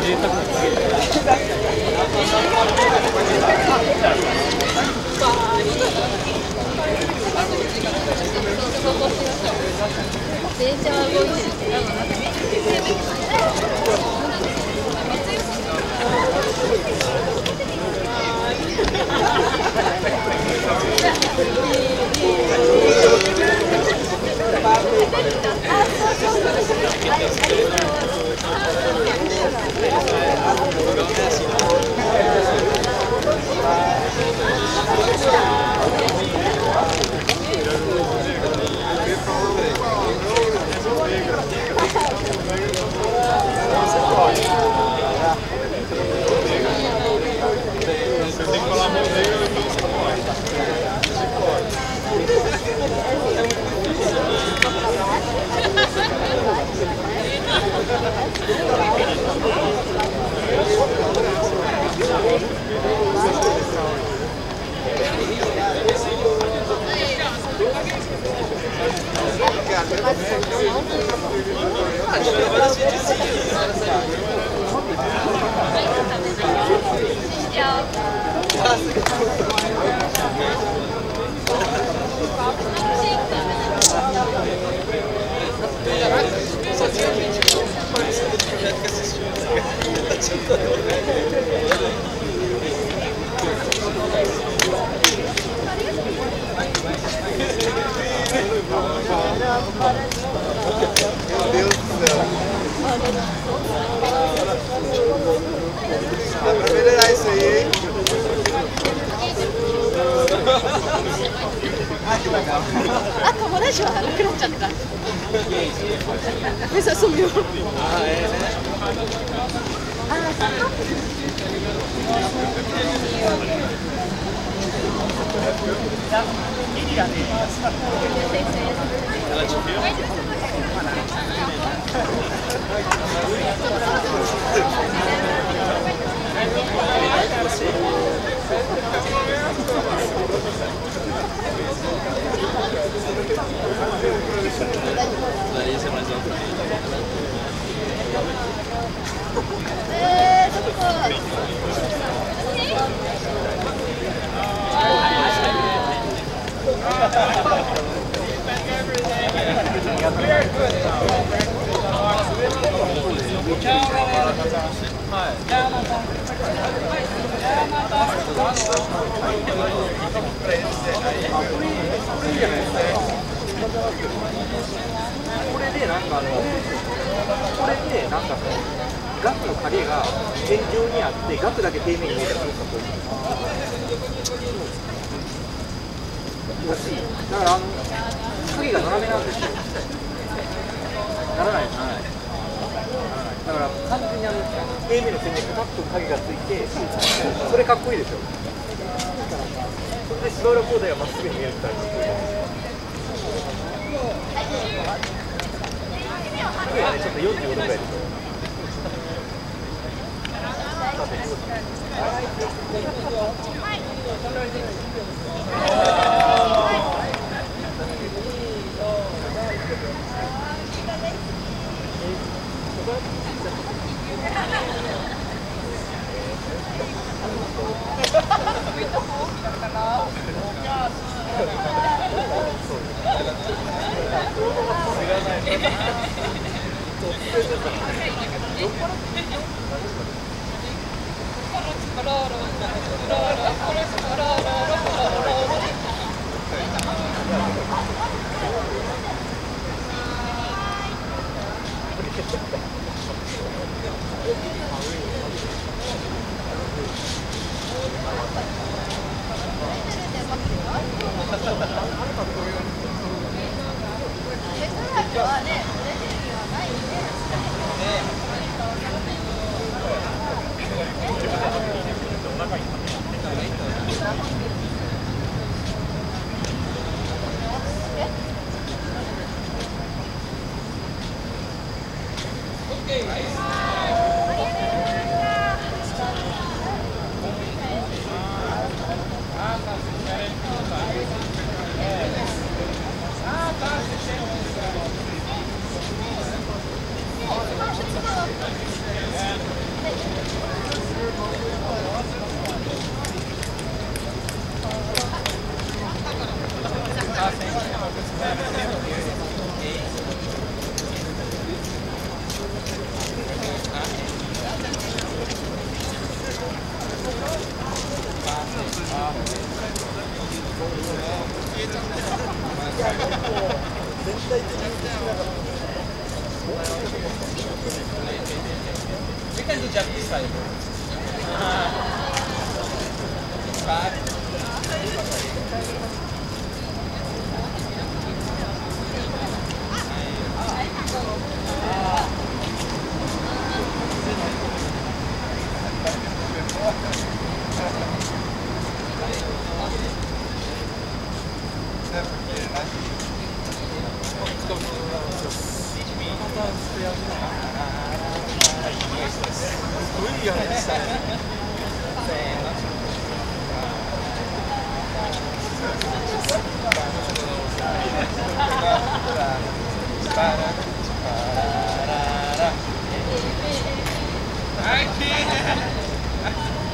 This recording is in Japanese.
電車は動いてるけど、あ、友達はなくなっちゃった。Esa sumió.ガスの影が天井にあってガスだけ底面に見えたらどうかと思う。だから影が斜めなんですよ。ならない。だから完全に平面の線にパッと影がついて、それかっこいいでしょ。それで芝浦工大がまっすぐに見えるみたいな。ちょっと45度ぐらいでしょ。 ジャックスタイル。I can't.